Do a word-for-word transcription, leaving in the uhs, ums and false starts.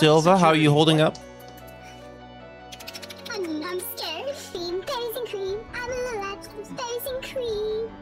Silva, how are you holding up? I'm, I'm scared. Cream, berries and cream. I'm a little berries and cream.